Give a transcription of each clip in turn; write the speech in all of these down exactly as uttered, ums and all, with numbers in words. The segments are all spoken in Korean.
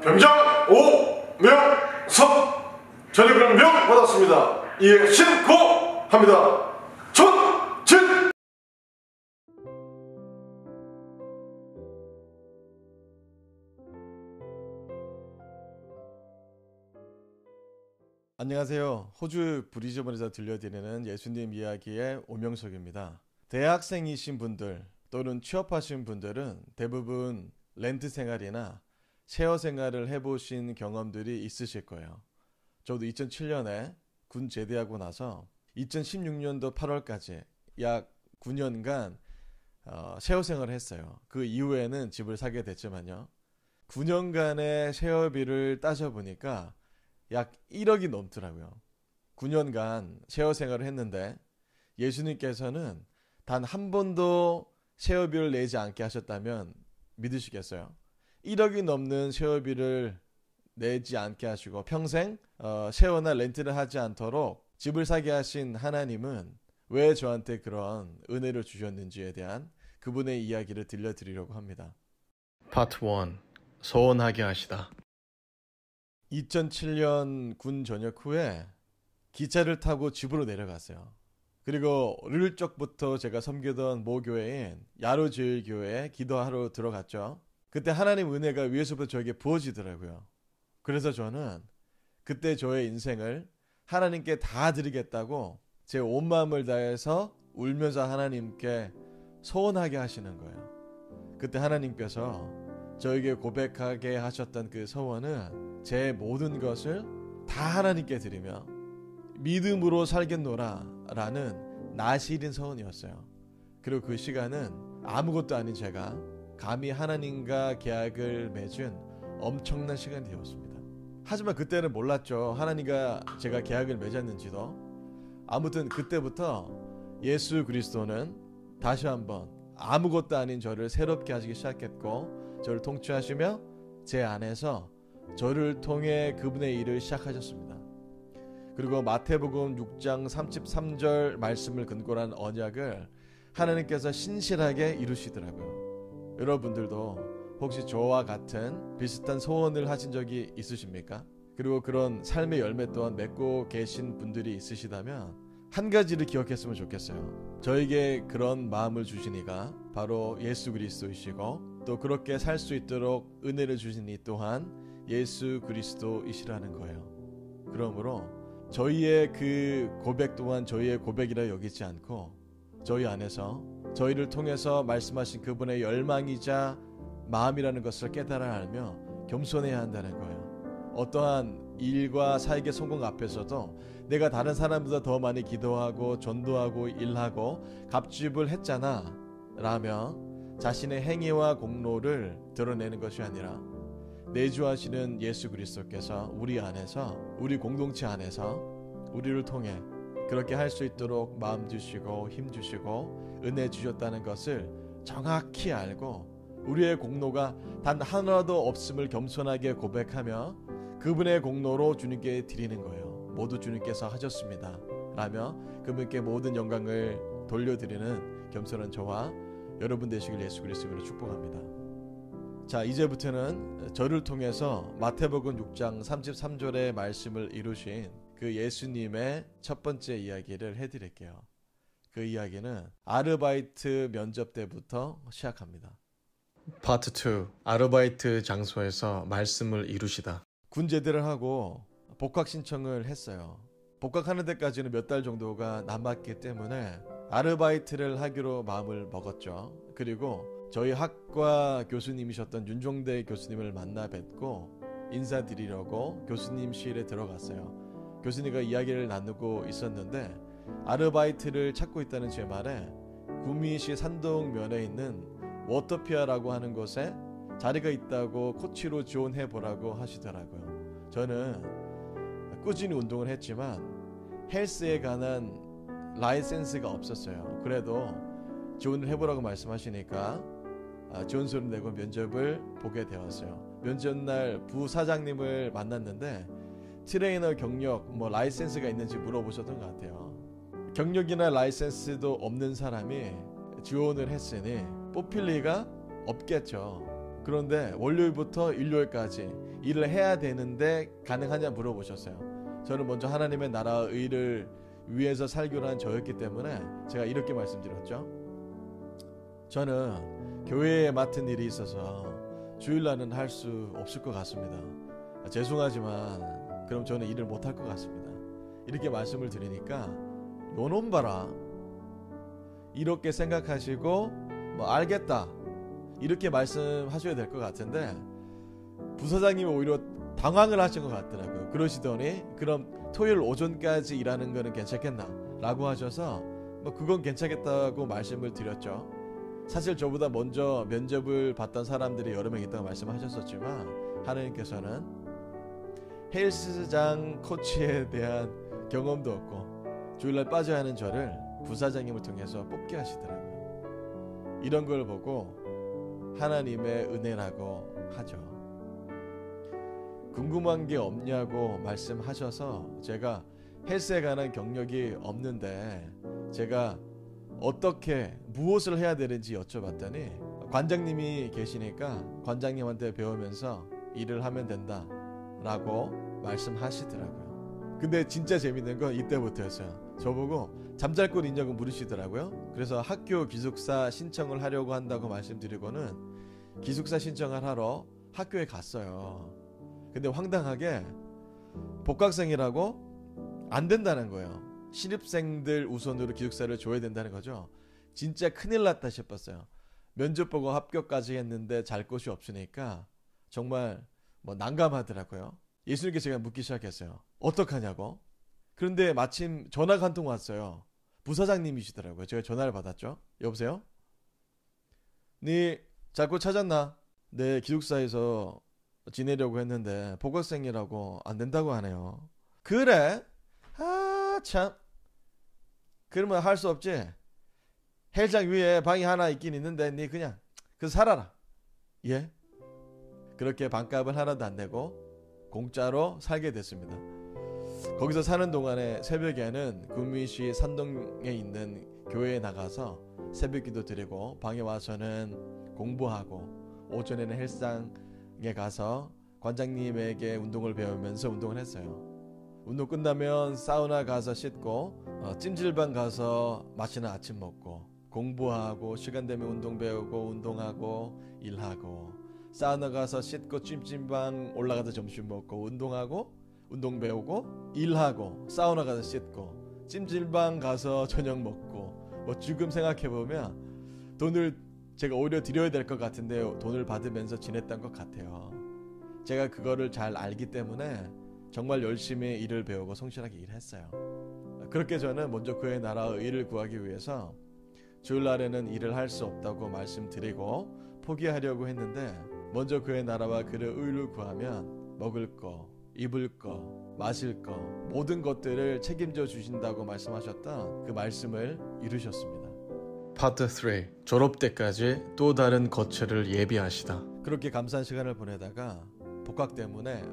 병장 오명섭. 저는 그럼 명 받았습니다. 이에 신고합니다. 전진. 안녕하세요. 호주 브리즈번에서 들려드리는 예수님 이야기의 오명석입니다. 대학생이신 분들 또는 취업하신 분들은 대부분 렌트 생활이나 쉐어 생활을 해보신 경험들이 있으실 거예요. 저도 이천칠 년에 군 제대하고 나서 이천십육 년도 팔월까지 약 구 년간 어, 쉐어 생활을 했어요. 그 이후에는 집을 사게 됐지만요. 구 년간의 쉐어비를 따져보니까 약 일억이 넘더라고요. 구 년간 쉐어 생활을 했는데 예수님께서는 단 한 번도 쉐어비를 내지 않게 하셨다면 믿으시겠어요? 일억이 넘는 쉐어비를 내지 않게 하시고 평생 어, 쉐어나 렌트를 하지 않도록 집을 사게 하신 하나님은 왜 저한테 그런 은혜를 주셨는지에 대한 그분의 이야기를 들려드리려고 합니다. 파트 일. 소원하게 하시다. 이천칠 년 군 전역 후에 기차를 타고 집으로 내려갔어요. 그리고 어릴 적부터 제가 섬기던 모교회인 야로제일교회에 기도하러 들어갔죠. 그때 하나님 은혜가 위에서부터 저에게 부어지더라고요. 그래서 저는 그때 저의 인생을 하나님께 다 드리겠다고 제 온 마음을 다해서 울면서 하나님께 소원하게 하시는 거예요. 그때 하나님께서 저에게 고백하게 하셨던 그 소원은 제 모든 것을 다 하나님께 드리며 믿음으로 살겠노라 라는 나시린 소원이었어요. 그리고 그 시간은 아무것도 아닌 제가 감히 하나님과 계약을 맺은 엄청난 시간이 되었습니다. 하지만 그때는 몰랐죠. 하나님과 제가 계약을 맺었는지도. 아무튼 그때부터 예수 그리스도는 다시 한번 아무것도 아닌 저를 새롭게 하시기 시작했고 저를 통치하시며 제 안에서 저를 통해 그분의 일을 시작하셨습니다. 그리고 마태복음 육 장 삼십삼 절 말씀을 근거로 한 언약을 하나님께서 신실하게 이루시더라고요. 여러분들도 혹시 저와 같은 비슷한 소원을 하신 적이 있으십니까? 그리고 그런 삶의 열매 또한 맺고 계신 분들이 있으시다면 한 가지를 기억했으면 좋겠어요. 저에게 그런 마음을 주신 이가 바로 예수 그리스도이시고 또 그렇게 살 수 있도록 은혜를 주신 이 또한 예수 그리스도이시라는 거예요. 그러므로 저희의 그 고백 또한 저희의 고백이라 여기지 않고 저희 안에서 저희를 통해서 말씀하신 그분의 열망이자 마음이라는 것을 깨달아 알며 겸손해야 한다는 거예요. 어떠한 일과 사역의 성공 앞에서도 내가 다른 사람보다 더 많이 기도하고 전도하고 일하고 갑집을 했잖아 라며 자신의 행위와 공로를 드러내는 것이 아니라 내주하시는 예수 그리스도께서 우리 안에서 우리 공동체 안에서 우리를 통해 그렇게 할 수 있도록 마음 주시고 힘 주시고 은혜 주셨다는 것을 정확히 알고 우리의 공로가 단 하나도 없음을 겸손하게 고백하며 그분의 공로로 주님께 드리는 거예요. 모두 주님께서 하셨습니다 라며 그분께 모든 영광을 돌려드리는 겸손한 저와 여러분 되시길 예수 그리스도로 축복합니다. 자, 이제부터는 저를 통해서 마태복음 육 장 삼십삼 절의 말씀을 이루신 그 예수님의 첫 번째 이야기를 해드릴게요. 그 이야기는 아르바이트 면접 때부터 시작합니다. 파트 이. 아르바이트 장소에서 말씀을 이루시다. 군 제대를 하고 복학 신청을 했어요. 복학하는 데까지는 몇 달 정도가 남았기 때문에 아르바이트를 하기로 마음을 먹었죠. 그리고 저희 학과 교수님이셨던 윤종대 교수님을 만나 뵙고 인사드리려고 교수님실에 들어갔어요. 교수님과 이야기를 나누고 있었는데 아르바이트를 찾고 있다는 제 말에 구미시 산동면에 있는 워터피아라고 하는 곳에 자리가 있다고 코치로 지원해보라고 하시더라고요. 저는 꾸준히 운동을 했지만 헬스에 관한 라이센스가 없었어요. 그래도 지원을 해보라고 말씀하시니까 지원서를 내고 면접을 보게 되었어요. 면접날 부사장님을 만났는데 트레이너 경력, 뭐 라이센스가 있는지 물어보셨던 것 같아요. 경력이나 라이센스도 없는 사람이 지원을 했으니 뽑힐 리가 없겠죠. 그런데 월요일부터 일요일까지 일을 해야 되는데 가능하냐 물어보셨어요. 저는 먼저 하나님의 나라 의를 위해서 살기로 한 저였기 때문에 제가 이렇게 말씀드렸죠. 저는 교회에 맡은 일이 있어서 주일날은 할 수 없을 것 같습니다. 죄송하지만 그럼 저는 일을 못할 것 같습니다. 이렇게 말씀을 드리니까 요놈 봐라, 이렇게 생각하시고 뭐 알겠다 이렇게 말씀하셔야 될 것 같은데 부사장님이 오히려 당황을 하신 것 같더라고요. 그러시더니 그럼 토요일 오전까지 일하는 거는 괜찮겠나 라고 하셔서 뭐 그건 괜찮겠다고 말씀을 드렸죠. 사실 저보다 먼저 면접을 봤던 사람들이 여러 명 있다고 말씀하셨었지만 하나님께서는 헬스장 코치에 대한 경험도 없고 주일날 빠져야 하는 저를 부사장님을 통해서 뽑게 하시더라고요. 이런 걸 보고 하나님의 은혜라고 하죠. 궁금한 게 없냐고 말씀하셔서 제가 헬스에 관한 경력이 없는데 제가 어떻게 무엇을 해야 되는지 여쭤봤더니 관장님이 계시니까 관장님한테 배우면서 일을 하면 된다 라고 말씀하시더라고요. 근데 진짜 재밌는 건 이때부터였어요. 저보고 잠잘 곳 있냐고 물으시더라고요. 그래서 학교 기숙사 신청을 하려고 한다고 말씀드리고는 기숙사 신청을 하러 학교에 갔어요. 근데 황당하게 복학생이라고 안 된다는 거예요. 신입생들 우선으로 기숙사를 줘야 된다는 거죠. 진짜 큰일 났다 싶었어요. 면접 보고 합격까지 했는데 잘 곳이 없으니까 정말 뭐 난감하더라고요. 예수님께 제가 묻기 시작했어요. 어떡하냐고. 그런데 마침 전화가 한 통 왔어요. 부사장님이시더라고요. 제가 전화를 받았죠. 여보세요? 네 잘 곳 찾았나? 네, 기숙사에서 지내려고 했는데 복학생이라고 안 된다고 하네요. 그래? 아 참. 그러면 할 수 없지. 헬장 위에 방이 하나 있긴 있는데 네 그냥 그 살아라. 예? 그렇게 방값을 하나도 안 내고 공짜로 살게 됐습니다. 거기서 사는 동안에 새벽에는 구미시 산동에 있는 교회에 나가서 새벽기도 드리고 방에 와서는 공부하고 오전에는 헬스장에 가서 관장님에게 운동을 배우면서 운동을 했어요. 운동 끝나면 사우나 가서 씻고 어, 찜질방 가서 맛있는 아침 먹고 공부하고 시간 되면 운동 배우고 운동하고 일하고 사우나 가서 씻고 찜질방 올라가서 점심 먹고 운동하고 운동 배우고 일하고 사우나 가서 씻고 찜질방 가서 저녁 먹고 뭐 지금 생각해보면 돈을 제가 오히려 드려야 될 것 같은데 돈을 받으면서 지냈던 것 같아요. 제가 그거를 잘 알기 때문에 정말 열심히 일을 배우고 성실하게 일했어요. 그렇게 저는 먼저 그의 나라의 일을 구하기 위해서 주일날에는 일을 할 수 없다고 말씀드리고 포기하려고 했는데 먼저 그의 나라와 그의 의를 구하면 먹을 거, 입을 거, 마실 거 모든 것들을 책임져 주신다고 말씀하셨던 그 말씀을 이루셨습니다. 파트 삼. 졸업 때까지 또 다른 거처를 예비하시다. 그렇게 감사한 시간을 보내다가 복학 때문에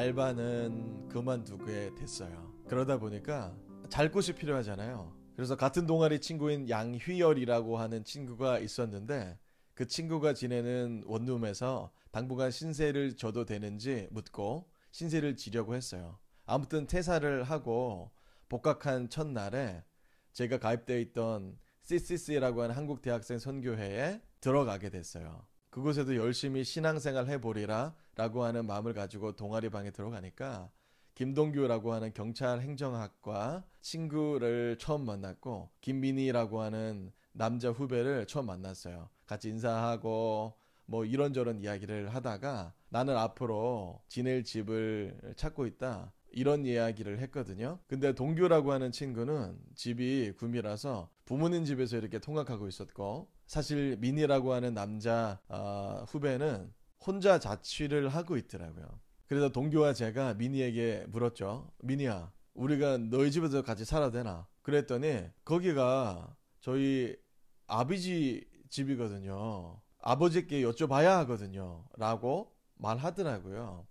알바는 그만두게 됐어요. 그러다 보니까 잘 곳이 필요하잖아요. 그래서 같은 동아리 친구인 양휘열이라고 하는 친구가 있었는데 그 친구가 지내는 원룸에서 당분간 신세를 져도 되는지 묻고 신세를 지려고 했어요. 아무튼 퇴사를 하고 복학한 첫날에 제가 가입되어 있던 씨씨씨라고 하는 한국 대학생 선교회에 들어가게 됐어요. 그곳에도 열심히 신앙생활 해보리라 라고 하는 마음을 가지고 동아리방에 들어가니까 김동규라고 하는 경찰 행정학과 친구를 처음 만났고 김민희라고 하는 남자 후배를 처음 만났어요. 같이 인사하고 뭐 이런저런 이야기를 하다가 나는 앞으로 지낼 집을 찾고 있다 이런 이야기를 했거든요. 근데 동규라고 하는 친구는 집이 구미라서 부모님 집에서 이렇게 통학하고 있었고 사실 민희라고 하는 남자 어, 후배는 혼자 자취를 하고 있더라고요. 그래서 동규와 제가 민희에게 물었죠. 민희야, 우리가 너희 집에서 같이 살아도 되나? 그랬더니 거기가 저희 아버지 집이거든요. 아버지께 여쭤봐야 하거든요 라고 말하더라고요.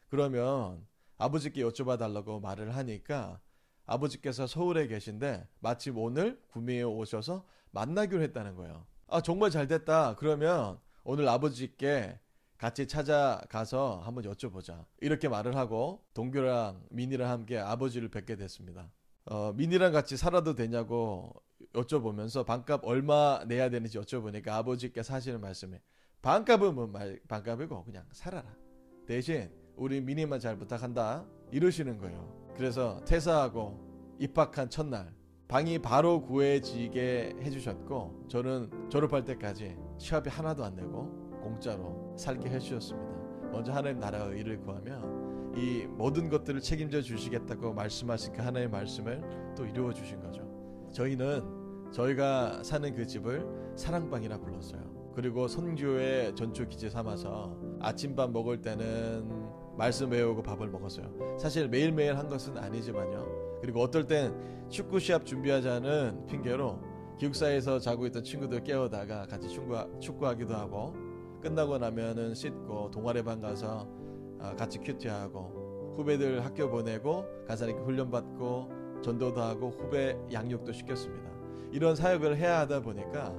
그러면 아버지께 여쭤봐 달라고 말을 하니까 아버지께서 서울에 계신데 마침 오늘 구미에 오셔서 만나기로 했다는 거예요. 아 정말 잘 됐다. 그러면 오늘 아버지께 같이 찾아가서 한번 여쭤보자. 이렇게 말을 하고 동규랑 민이랑 함께 아버지를 뵙게 됐습니다. 어, 민이랑 같이 살아도 되냐고 여쭤보면서 반값 얼마 내야 되는지 여쭤보니까 아버지께서 하시는 말씀이 반값은 뭐 말, 반값이고 그냥 살아라. 대신 우리 민이만 잘 부탁한다. 이러시는 거예요. 그래서 퇴사하고 입학한 첫날 방이 바로 구해지게 해주셨고 저는 졸업할 때까지 취업이 하나도 안 되고 공짜로 살게 해주셨습니다. 먼저 하나님 나라의 의를 구하면 이 모든 것들을 책임져 주시겠다고 말씀하신 그 하나님의 말씀을 또 이루어 주신 거죠. 저희는 저희가 사는 그 집을 사랑방이라 불렀어요. 그리고 선교의 전초 기제 삼아서 아침밥 먹을 때는 말씀 외우고 밥을 먹었어요. 사실 매일매일 한 것은 아니지만요. 그리고 어떨 땐 축구 시합 준비하자는 핑계로 기숙사에서 자고 있던 친구들 깨우다가 같이 축구, 축구하기도 하고 끝나고 나면은 씻고 동아리반 가서 같이 큐티하고 후배들 학교 보내고 가서 이렇게 훈련받고 전도도 하고 후배 양육도 시켰습니다. 이런 사역을 해야 하다 보니까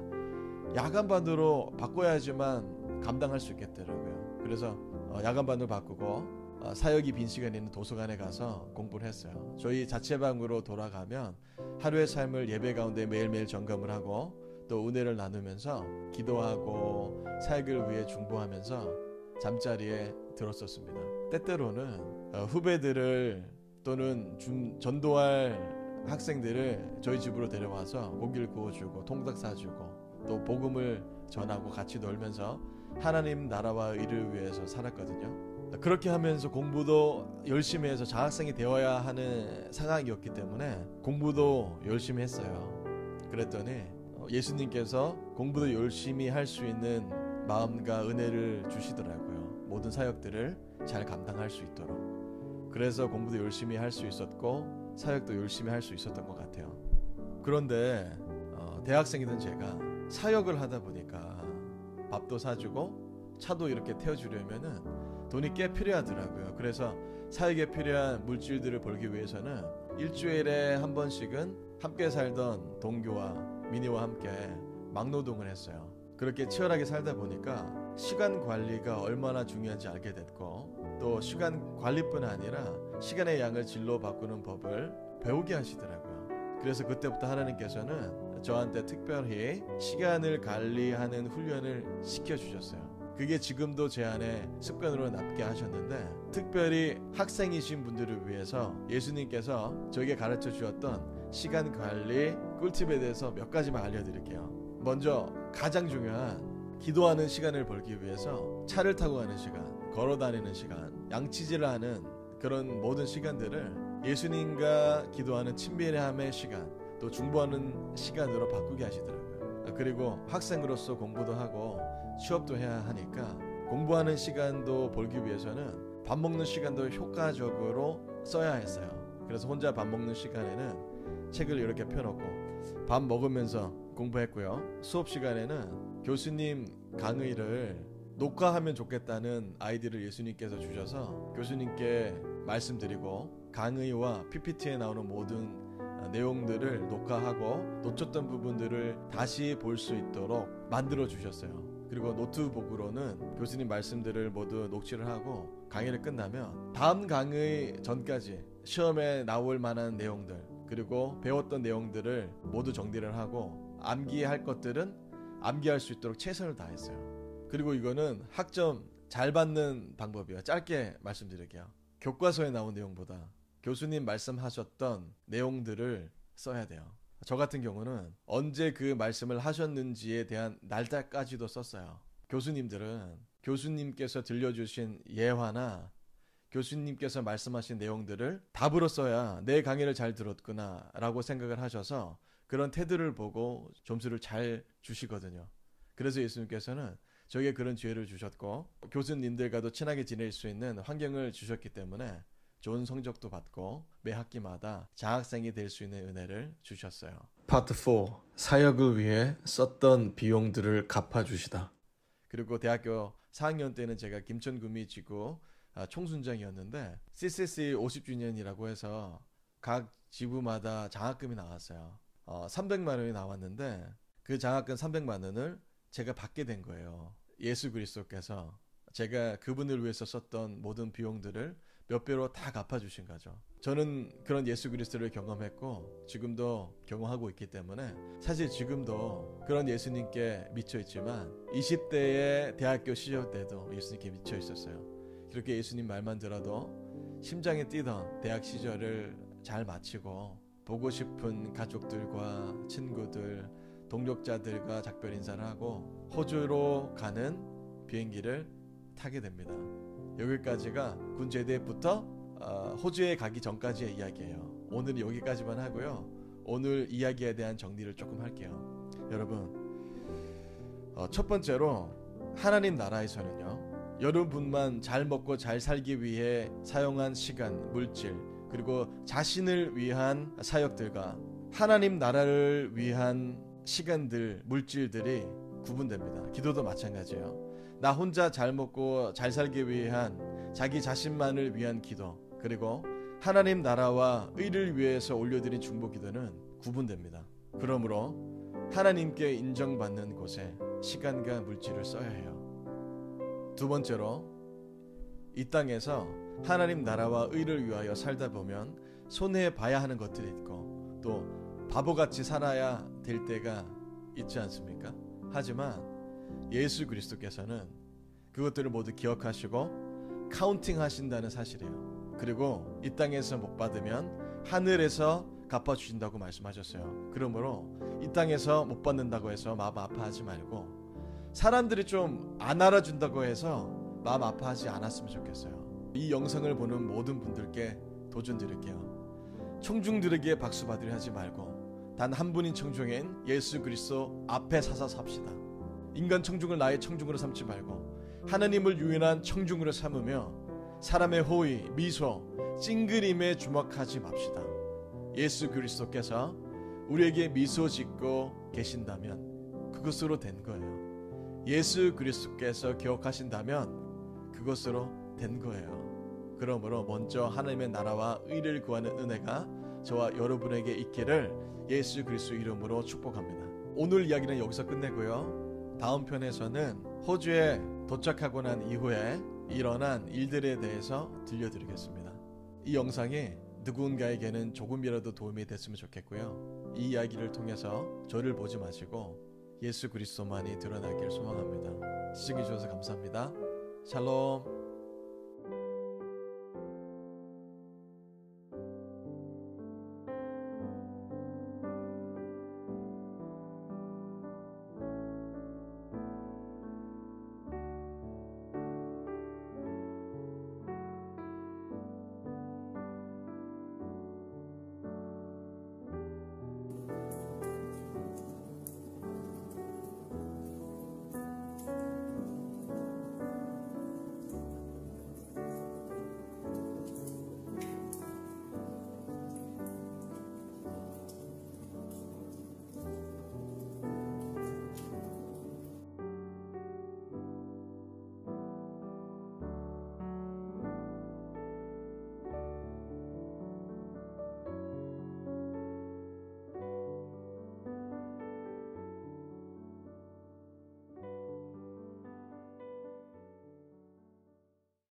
야간반으로 바꿔야지만 감당할 수 있겠더라고요. 그래서 야간반으로 바꾸고 사역이 빈 시간에 있는 도서관에 가서 공부를 했어요. 저희 자체방으로 돌아가면 하루의 삶을 예배 가운데 매일매일 점검을 하고 또 은혜를 나누면서 기도하고 사역을 위해 중보하면서 잠자리에 들었었습니다. 때때로는 후배들을 또는 중, 전도할 학생들을 저희 집으로 데려와서 고기를 구워주고 통닭 사주고 또 복음을 전하고 같이 놀면서 하나님 나라와 의를 위해서 살았거든요. 그렇게 하면서 공부도 열심히 해서 장학생이 되어야 하는 상황이었기 때문에 공부도 열심히 했어요. 그랬더니 예수님께서 공부도 열심히 할 수 있는 마음과 은혜를 주시더라고요. 모든 사역들을 잘 감당할 수 있도록. 그래서 공부도 열심히 할 수 있었고 사역도 열심히 할 수 있었던 것 같아요. 그런데 어, 대학생이던 제가 사역을 하다 보니까 밥도 사주고 차도 이렇게 태워주려면은 돈이 꽤 필요하더라고요. 그래서 사역에 필요한 물질들을 벌기 위해서는 일주일에 한 번씩은 함께 살던 동교와 민희와 함께 막노동을 했어요. 그렇게 치열하게 살다 보니까 시간 관리가 얼마나 중요한지 알게 됐고 또 시간 관리뿐 아니라 시간의 양을 질로 바꾸는 법을 배우게 하시더라고요. 그래서 그때부터 하나님께서는 저한테 특별히 시간을 관리하는 훈련을 시켜주셨어요. 그게 지금도 제 안에 습관으로 남게 하셨는데 특별히 학생이신 분들을 위해서 예수님께서 저에게 가르쳐 주었던 시간 관리 꿀팁에 대해서 몇 가지만 알려드릴게요. 먼저 가장 중요한 기도하는 시간을 벌기 위해서 차를 타고 가는 시간, 걸어 다니는 시간, 양치질을 하는 그런 모든 시간들을 예수님과 기도하는 친밀함의 시간, 또 중보하는 시간으로 바꾸게 하시더라고요. 그리고 학생으로서 공부도 하고 취업도 해야 하니까 공부하는 시간도 벌기 위해서는 밥 먹는 시간도 효과적으로 써야 했어요. 그래서 혼자 밥 먹는 시간에는 책을 이렇게 펴놓고 밥 먹으면서 공부했고요. 수업 시간에는 교수님 강의를 녹화하면 좋겠다는 아이디어를 예수님께서 주셔서 교수님께 말씀드리고 강의와 피피티에 나오는 모든 내용들을 녹화하고 놓쳤던 부분들을 다시 볼 수 있도록 만들어 주셨어요. 그리고 노트북으로는 교수님 말씀들을 모두 녹취를 하고 강의를 끝나면 다음 강의 전까지 시험에 나올 만한 내용들 그리고 배웠던 내용들을 모두 정리를 하고 암기할 것들은 암기할 수 있도록 최선을 다했어요. 그리고 이거는 학점 잘 받는 방법이에요. 짧게 말씀드릴게요. 교과서에 나온 내용보다 교수님 말씀하셨던 내용들을 써야 돼요. 저 같은 경우는 언제 그 말씀을 하셨는지에 대한 날짜까지도 썼어요. 교수님들은 교수님께서 들려주신 예화나 교수님께서 말씀하신 내용들을 답으로 써야 내 강의를 잘 들었구나 라고 생각을 하셔서 그런 태도를 보고 점수를 잘 주시거든요. 그래서 예수님께서는 저에게 그런 기회를 주셨고 교수님들과도 친하게 지낼 수 있는 환경을 주셨기 때문에 좋은 성적도 받고 매 학기마다 장학생이 될 수 있는 은혜를 주셨어요. 파트 사. 사역을 위해 썼던 비용들을 갚아주시다. 그리고 대학교 사 학년 때는 제가 김천구미지구 총순장이었는데 씨씨씨 오십 주년이라고 해서 각 지부마다 장학금이 나왔어요. 어, 삼백만 원이 나왔는데 그 장학금 삼백만 원을 제가 받게 된 거예요. 예수 그리스도께서 제가 그분을 위해서 썼던 모든 비용들을 몇 배로 다 갚아주신 거죠. 저는 그런 예수 그리스도를 경험했고 지금도 경험하고 있기 때문에 사실 지금도 그런 예수님께 미쳐 있지만 이십 대의 대학교 시절 때도 예수님께 미쳐 있었어요. 그렇게 예수님 말만 들어도 심장이 뛰던 대학 시절을 잘 마치고 보고 싶은 가족들과 친구들, 동력자들과 작별 인사를 하고 호주로 가는 비행기를 타게 됩니다. 여기까지가 군 제대부터 어, 호주에 가기 전까지의 이야기예요. 오늘 여기까지만 하고요. 오늘 이야기에 대한 정리를 조금 할게요. 여러분, 어, 첫 번째로 하나님 나라에서는요, 여러분만 잘 먹고 잘 살기 위해 사용한 시간, 물질, 그리고 자신을 위한 사역들과 하나님 나라를 위한 시간들, 물질들이 구분됩니다. 기도도 마찬가지예요. 나 혼자 잘 먹고 잘 살기 위한 자기 자신만을 위한 기도, 그리고 하나님 나라와 의를 위해서 올려드린 중보 기도는 구분됩니다. 그러므로 하나님께 인정받는 곳에 시간과 물질을 써야 해요. 두 번째로 이 땅에서 하나님 나라와 의를 위하여 살다 보면 손해봐야 하는 것들이 있고 또 바보같이 살아야 될 때가 있지 않습니까? 하지만 예수 그리스도께서는 그것들을 모두 기억하시고 카운팅 하신다는 사실이에요. 그리고 이 땅에서 못 받으면 하늘에서 갚아주신다고 말씀하셨어요. 그러므로 이 땅에서 못 받는다고 해서 마음 아파하지 말고 사람들이 좀 안 알아준다고 해서 마음 아파하지 않았으면 좋겠어요. 이 영상을 보는 모든 분들께 도전 드릴게요. 청중들에게 박수 받으려 하지 말고 단 한 분인 청중인 예수 그리스도 앞에 서서 삽시다. 인간 청중을 나의 청중으로 삼지 말고 하나님을 유일한 청중으로 삼으며 사람의 호의, 미소, 찡그림에 주목하지 맙시다. 예수 그리스도께서 우리에게 미소 짓고 계신다면 그것으로 된 거예요. 예수 그리스도께서 기억하신다면 그것으로 된 거예요. 그러므로 먼저 하나님의 나라와 의를 구하는 은혜가 저와 여러분에게 있기를 예수 그리스도 이름으로 축복합니다. 오늘 이야기는 여기서 끝내고요. 다음 편에서는 호주에 도착하고 난 이후에 일어난 일들에 대해서 들려드리겠습니다. 이 영상이 누군가에게는 조금이라도 도움이 됐으면 좋겠고요. 이 이야기를 통해서 저를 보지 마시고 예수 그리스도만이 드러나길 소망합니다. 시청해 주셔서 감사합니다. 샬롬.